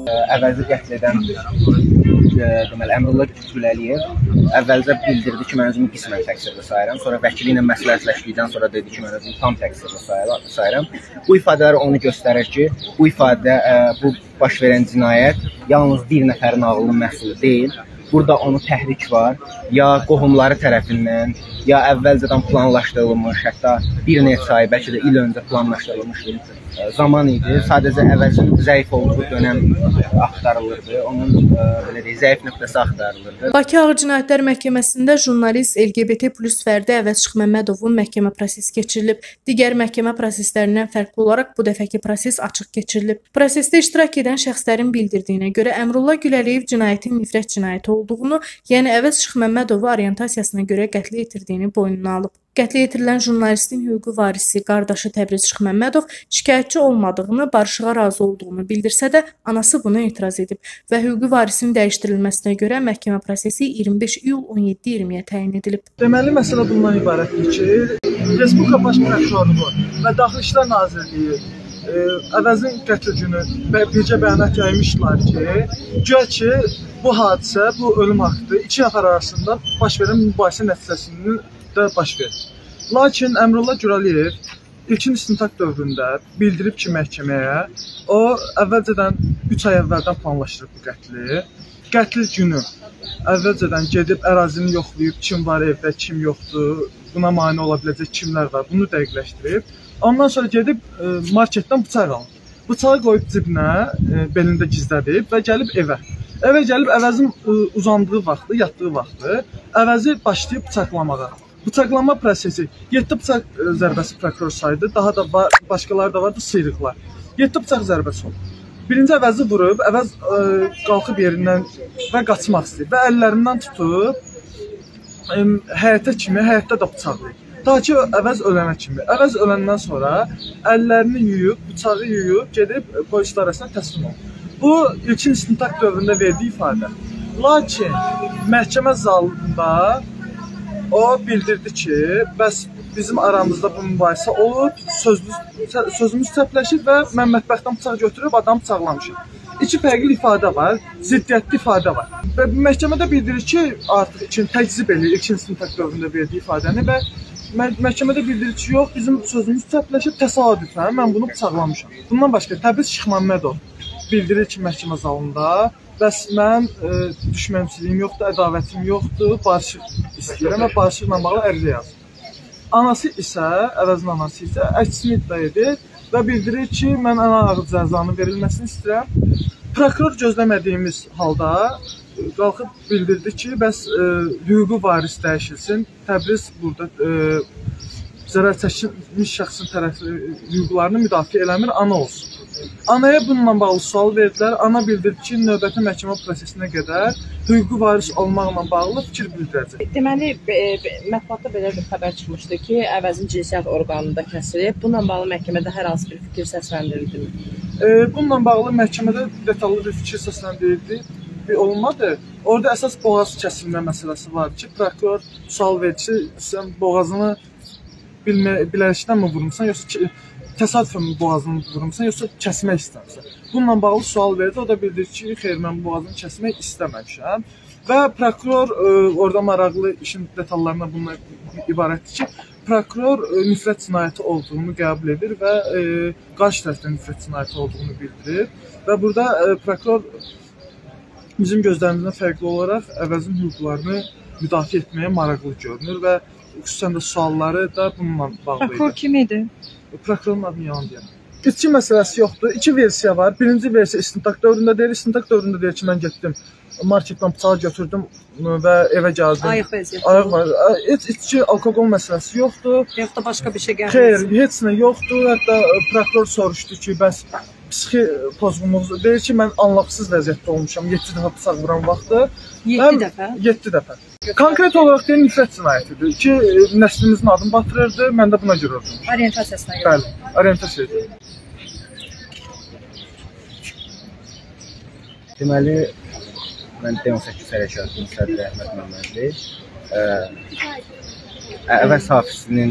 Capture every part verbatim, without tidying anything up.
Əvəzi qətl edən deməli Əmrullah Güləliyev əvvəlcə bildirdi ki, mən özümü qismən təqsirli sayıram. Sonra vəkili ilə məsləhətləşdikdən sonra dedi ki, mən özümü tam təqsirli sayıram. Bu ifadələr onu göstərir ki, bu ifadə, bu baş verən cinayət yalnız bir nəfərin ağlının məhsulu deyil. Burada onun təhrik var, ya qohumları tərəfindən, ya əvvəlcədən planlaşdırılmış, hətta bir neçə ay, bəlkə də il öncə planlaşdırılmış zaman idi. Sadəcə əvəzin zəif olduğu dönəm axtarılırdı, onun belə deyək, zəif nöqtəsi axtarılırdı. Bakı Ağır Cinayətlər Məhkəməsində jurnalist L G B T plus fərdi Əvəz Çıxməmmədovun məhkəmə prosesi keçirilib. Digər məhkəmə proseslərindən fərqli olaraq bu dəfəki proses açıq keçirilib. Prosesdə iştirak edən şəxslərin bildirdiyinə görə Əmrullah Güləliyev cinayətin nifrət cinayəti olduğunu, yəni Əvəz Çıxməmmədovu orientasiyasına görə qətlə yetirdiyini boynuna alıb. Qətlə yetirilən jurnalistin hüquqi varisi, qardaşı Təbriz Çıxməmmədov şikayətçi olmadığını, barışığa razı olduğunu bildirsə də, anası buna etiraz edib və hüquqi varisinin dəyişdirilməsinə görə məhkəmə prosesi iyirmi beş iyul on yeddi iyirmiyə təyin edilib. Deməli, məsələ bundan ibarətdir ki, Respublika Baş Prokurorluğu və Daxili İşlər Nazirliyi Əvəzin qətl günü bircə bəyanat yaymışlar ki, güya ki, bu hadisə, bu ölüm haqqı iki nəfər arasında baş verən mübahisə nəticəsində baş verir. Lakin Əmrullah Güləliyev ilkin istintaq dövründə bildirib ki, məhkəməyə o əvvəlcədən üç ay əvvəldən planlaşdırıb bu qətli. Qətl günü əvvəlcədən gedib ərazini yoxlayıb, kim var evdə, kim yoxdur, buna mane ola biləcək kimlər var, bunu dəqiqləşdirib. Ondan sonra gedib marketdən bıçaq alıb. Bıçağı qoyub cibinə, belində gizlədib və gəlib evə. Evə gəlib Əvəzin uzandığı vaxtı, yatdığı vaxtı Əvəzi başlayıb bıçaqlamağa. Bıçaqlama prosesi yeddi bıçaq zərbəsi prokuror saydı, daha da var, başqaları da vardı, sıyrıqlar. yeddi bıçaq zərbəsi oldu. Birinci Əvəzi vurub, Əvəz ə, qalxıb yerindən və qaçmaq istəyir və əllərindən tutub ə, həyətə kimi, həyətdə də bıçaqlayır. Ta ki, Əvəz ölənə kimi. Əvəz öləndən sonra əllərini yuyub, bıçağı yuyub, gedib polis idarəsinə təslim oldu. Bu, ilkin istintaq dövründə verdiyi ifadə. Lakin, məhkəmə zalında o bildirdi ki, bəs bizim aramızda bu mübahisə olub, sözümüz çəpləşir və mən mətbəxdən bıçaq götürüb adamı bıçaqlamışım. İki fərqli ifadə var, ziddiyyətli ifadə var. Və məhkəmədə bildirir ki, artıq için təkzib eləyir, ilkin istintaq dövründə verdiyi ifadəni və məhkəmədə bildirir ki, yox, bizim sözümüz çəpləşib, təsadüfən mən bunu bıçaqlamışam. Bundan başqa Təbriz Çıxməmmədov bildirir ki, məhkəmə zalında, bəs mən e, düşmənçiliyim yoxdur, ədavətim yoxdur, barışıq istəyirəm və barışıqla bağlı ərizə yazır. Anası isə, Əvəzin anası isə əksini iddia edir və bildirir ki, mən ən ağır cəzanın verilməsini istəyirəm. Prokuror gözləmədiyimiz halda qalxıb bildirdi ki, bəs e, hüquqi varis dəyişilsin, Təbriz burada e, zərər çəkilmiş şəxsin tərəfi hüquqlarını müdafiə eləmir, ana olsun. Anaya bununla bağlı sual verdilər. Ana bildirdi ki, növbəti məhkəmə prosesinə qədər hüquqi varis olmaqla bağlı fikir bildirəcək. Deməli, mətbuatda belə bir xəbər çıxmışdı ki, Əvəzin cinsiyyət orqanında kəsilib. Bununla bağlı məhkəmədə hər hansı bir fikir səsləndirildi. E, bununla bağlı məhkəmədə detallı bir fikir səsləndirildi. Olmadı. Orada əsas boğaz kəsilmə məsələsi var ki, prokuror sual verir ki, sən boğazını bilərəkdən mi vurmuşsan, yoxsa ki, təsadüfən boğazını vurmuşsan, yoxsa kəsmək istəmirsən. Bununla bağlı sual verdi, o da bildirir ki, xeyr, mən boğazını kəsmək istəməmişəm. Və prokuror e, orada maraqlı işin detallarına bunlar ibarətdir ki, prokuror e, nifrət cinayəti olduğunu qəbul edir və e, qarşı tərəfdən nifrət cinayəti olduğunu bildirir. Və burada e, prokuror bizim gözlərimizdən fərqli olaraq Əvəzin hüquqlarını müdafiə etməyə maraqlı görünür və xüsusən də sualları da bununla bağlı idi. Prokuror kim idi? Prokurorun adını yalan deyirəm. İki məsələsi yoxdur. İki versiya var. Birinci versiya istintaq dövründə deyir. İstintaq dövründə deyir ki, mən getdim, marketdən bıçağı götürdüm və evə gəldim. Ayıq vəziyyətdə. Ayıq var. Heç içki, alkoqol məsələsi yoxdur. Yox da başqa bir şey gəlməz. Xeyr, heç nə yoxdur. Hətta prokuror soruşdu ki, bəs psixi pozğunluğunuz deyir ki, mən anlaqsız vəziyyətdə olmuşam. yeddi dəfə bıçaq vuran vaxtı. yeddi dəfə? yeddi dəfə. Konkret olaraq deyir, nifrət cinayətidir ki, nəslimizin adını batırırdı, mən də buna görə oldum. Orientasiyasına görə. Bəli, orientasiyaya. Deməli, mən D on səkkiz hərəkatının sədri Əhməd Məmmədli Əvəz Hafizinin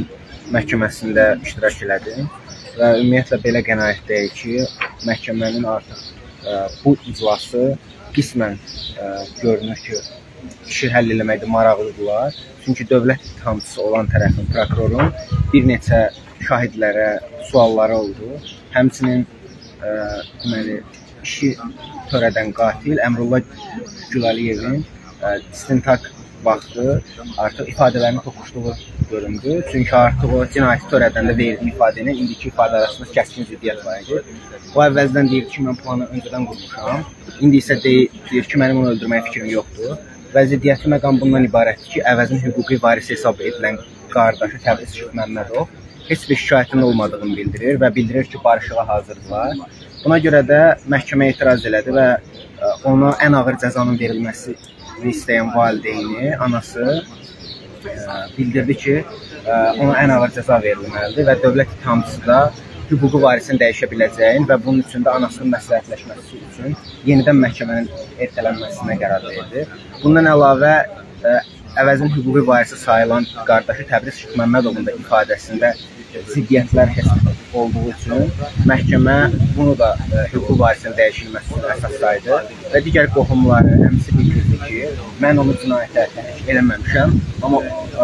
məhkəməsində iştirak elədim və ümumiyyətlə belə qənaətdəyik ki, məhkəmənin artıq bu iclası qismən görünür ki, işi həll eləməkdə maraqlıdırlar. Çünki dövlət ittihamçısı olan tərəfin, prokurorun bir neçə şahidlərə sualları oldu. Həmçinin deməli, işi törədən qatil Əmrullah Gülaliyevin istintaq vaxtı artıq ifadələrini toqquşduğu göründü. Çünki artıq o cinayəti törədəndə verdiyi ifadə ilə indiki ifadə arasında kəskin ziddiyyət var idi. O əvvəldən deyir ki, mən planı öncədən qurmuşam. İndi isə deyir ki, mənim onu öldürməyə fikrim yoxdur. Və ziddiyyətli məqam bundan ibarətdir ki, əvəzin hüquqi varisi hesab edilən qardaşı Təbriz Şıx Məmmədov heç bir şikayətin olmadığını bildirir və bildirir ki, barışığa hazırdılar. Buna görə də məhkəmə etiraz elədi və ona ən ağır cəzanın verilməsini istəyən valideyni, anası bildirdi ki, ona ən ağır cəza verilməlidir və dövlət ittihamçısı da hüquqi varisini dəyişə biləcəyin və bunun üçün də anasının məsləhətləşməsi üçün yenidən məhkəmənin ertələnməsinə qərar verdi. Bundan əlavə, əvəzin hüquqi varisi sayılan qardaşı Təbriz Şıx Məmmədovun da ifadəsində ziddiyyətlər olduğu üçün məhkəmə bunu da hüquqi varisinin dəyişilməsi üçün əsas saydı və digər qohumları əmsi bildirdi ki, mən onu cinayətə təhrik eləməmişəm, amma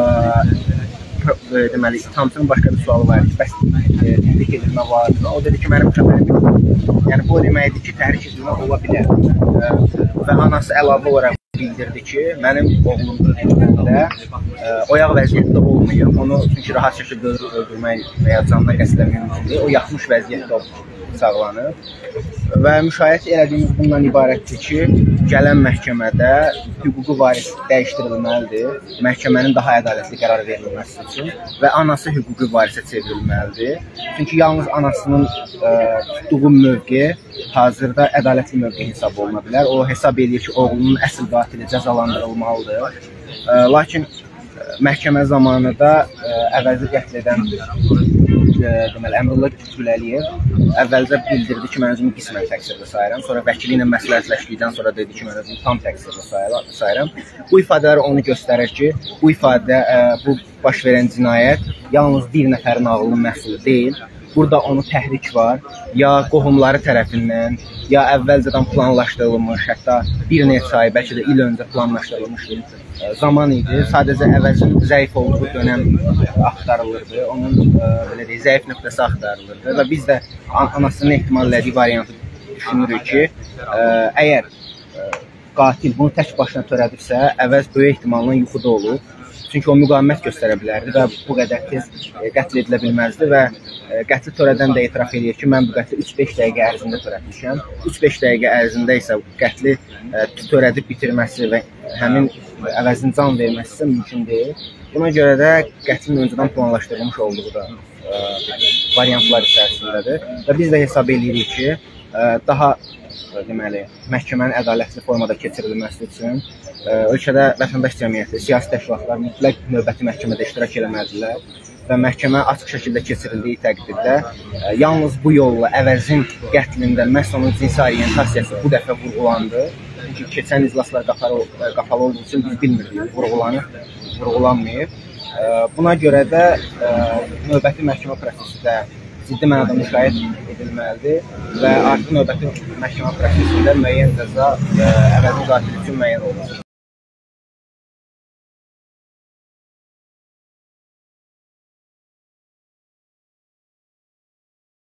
deməli, ittihamçının başqa bir sualı var ki, bəs təhrik edilmə vardır. O dedi ki, mənim xəbərim yoxdur. Yəni, bu deməkdir ki, təhrik edilmə ola bilər. Və anası əlavə olaraq bildirdi ki, mənim oğlum öldürüləndə oyaq vəziyyətdə olmayır. Onu çünki rahat şəkildə öldürmək və ya canına qəsdləmək mümkündür. O yatmış vəziyyətdə sağlanıb. Və müşahidə elədiyimiz bundan ibarətdir ki, gələn məhkəmədə hüquqi varis dəyişdirilməlidir, məhkəmənin daha ədalətli qərar verilməsi üçün və anası hüquqi varisə çevrilməlidir. Çünki yalnız anasının tutduğu mövqe hazırda ədalətli mövqe hesab oluna bilər. O hesab edir ki, oğlunun əsl qatili cəzalandırılmalıdır. Lakin məhkəmə zamanı da əvəzi qətl edən deməli, Əmrullah Güləliyev əvvəlcə bildirdi ki, mən özümü qismən təqsirli sayıram. Sonra vəkili ilə məsləhətləşdikdən sonra dedi ki, mən özümü tam təqsirli sayıram. Bu ifadələr onu göstərir ki, bu ifadə, bu baş verən cinayət yalnız bir nəfərin ağlının məhsulu deyil. Burada onu təhrik var, ya qohumları tərəfindən, ya əvvəlcədən planlaşdırılmış, hətta bir neçə ay, bəlkə də il öncə planlaşdırılmış bir zaman idi. Sadəcə əvəzin zəif olduğu dönəm axtarılırdı, onun belə deyək, zəif nöqtəsi axtarılırdı və biz də anasının ehtimal elədiyi variantı düşünürük ki, əgər qatil bunu tək başına törədirsə, əvəz böyük ehtimalla yuxuda olur. Çünki o müqavimət göstərə bilərdi və bu qədər tez qətl edilə bilməzdi və qətli törədən də etiraf edir ki, mən bu qətli üç beş dəqiqə ərzində törətmişəm. üç beş dəqiqə ərzində isə qətli törədib bitirməsi və həmin əvəzin can verməsi isə mümkün deyil. Buna görə də qətlin öncədən planlaşdırılmış olduğu da variantlar içərisindədir və biz də hesab edirik ki, daha deməli, məhkəmənin ədalətli formada keçirilməsi üçün ölkədə vətəndaş cəmiyyəti, siyasi təşkilatlar mütləq növbəti məhkəmədə iştirak eləməlidirlər və məhkəmə açıq şəkildə keçirildiyi təqdirdə yalnız bu yolla əvəzin qətlində məhz onun cinsi orientasiyası bu dəfə vurğulandı. Çünki keçən iclaslar qapalı olduğu üçün biz bilmirdik, vurğulanır, vurğulanmayıb. Buna görə də növbəti məhkəmə prosesi də ciddi mənada müşahidə edilməlidir və artıq növbəti məhkəmə prosesində müəyyən cəza əvəzin qatili üçün müəyyən olunacaq.